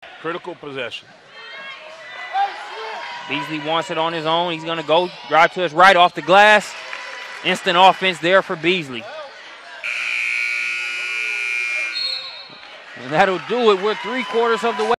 Critical possession. Beasley wants it on his own. He's going to go drive to his right off the glass. Instant offense there for Beasley. And that'll do it. We're 3/4 of the way.